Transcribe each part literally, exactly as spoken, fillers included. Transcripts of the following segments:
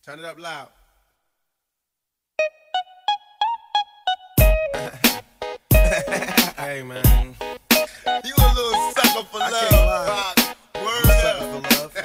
Turn it up loud. Hey man, You a little sucker for I love. can't lie. Word sucker up. for love.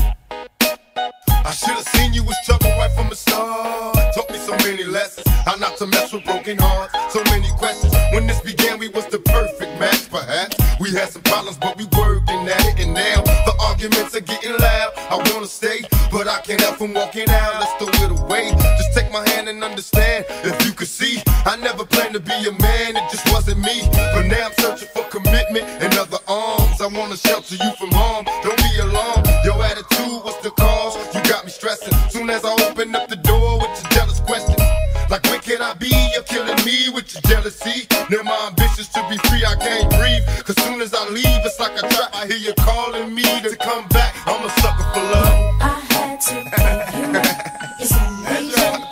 I should've seen you was trouble right from the start. Taught me so many lessons, how not to mess with broken hearts. So many questions. When this began, we was the perfect match, perhaps. We had some problems, but we working at it. And now the arguments are getting loud. I wanna stay, but I can't help from walking out. Let's throw it away. Just take my hand and understand. If you could see, I never planned to be a man. It just wasn't me. But now I'm searching for commitment and other arms. I wanna shelter you from harm. Don't be alarmed. Your attitude was the cause. You got me stressing. Soon as I open up the door with your jealous questions. Like, where can I be? You're killing me with your jealousy. Now my ambitions to be free, I can't breathe. Cause soon as I leave, it's like a trap. I hear you calling me to come back. I'm a sucker for love. I had to give you it's a million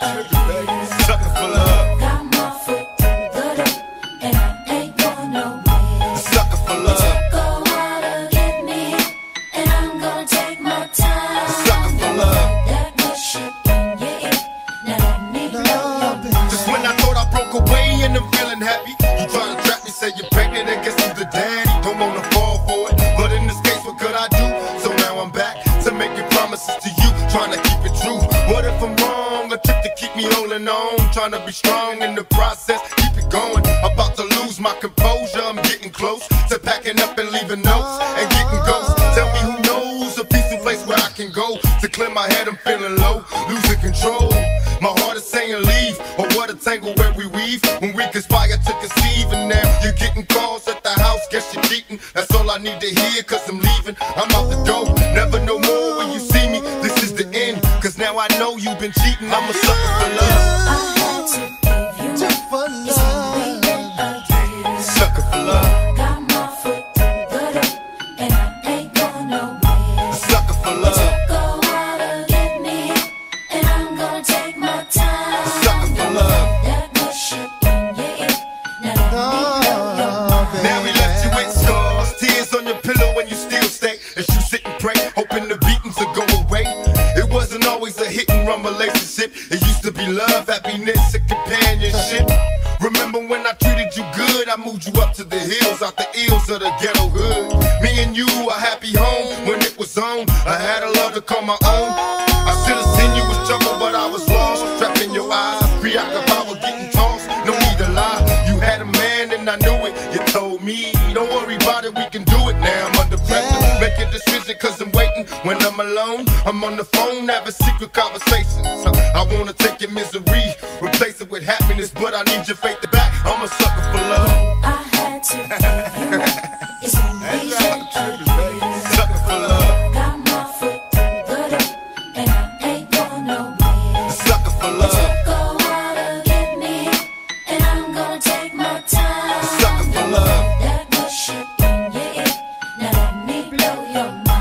of Sucker for love. Got my foot through the door, and I ain't going nowhere. Sucker for love. Go out to get me, and I'm gonna take my time. Sucker for love. That good shit in your ear, now let me blow your mind. Just when I thought I broke away and I'm feeling happy, you try to trap me, say you're pregnant and guess I'm the daddy. Don't wanna fall for it, but in this case, what could I do? So now I'm back to making promises to you, trying to keep it true. What if I'm wrong? A trick to keep me holding on, trying to be strong in the process, keep it going. About to lose my composure, I'm getting close to packing up and leaving notes and getting ghosts. Tell me who knows a peaceful place where I can go to clear my head. I'm feeling low, losing control. My heart is saying leave, or what a tangle where we weave when we conspire to conceive. And now you're getting calls at the house, guess you're cheating. That's all I need to hear, cause I'm leaving. I'm out the door, never no more when you see me. This is the end, cause now I know you've been cheating. I'm a sucker for love. I had to give you it's a million of years. Sucker for love. Got my foot through the door, and I ain't going nowhere. Sucker for love. Go out to get me, and I'm gonna take my time. Sucker for love. That good shit in your ear, now let me blow your mind. Now we left you with scars, tears on your pillow when you still stay. As you sit and pray, hoping the beatings will go away. It wasn't always a hit and run relationship. It used to be love, happiness, and companionship. Remember when I treated you good? I moved you up to the hills, out the ills of the ghetto hood. Me and you, a happy home when it was on. I had a love to call my own. I should've seen you was trouble, but I was lost. Trapped in your eyes, preoccupied with getting tossed. No need to lie, you had a man and I knew it. You told me, don't worry about it, we can do it now. I'm under pressure, make a decision cause I'm waiting. When I'm alone, I'm on the phone, having secret conversations. I wanna take your misery, replace it with happiness, but I need your faith back. I'm a sucker for love. I had to give you it's a million of years. Sucker for love. Got my foot through the door, and I ain't going nowhere. Sucker for love. Go out to get me, and I'm gonna take my time. Sucker for love. That good shit in your ear, now let me blow your mind.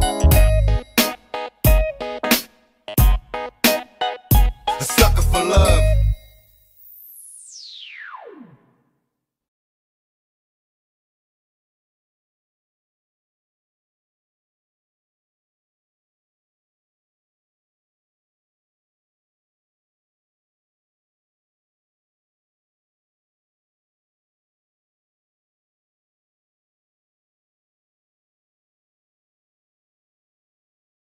A sucker for love.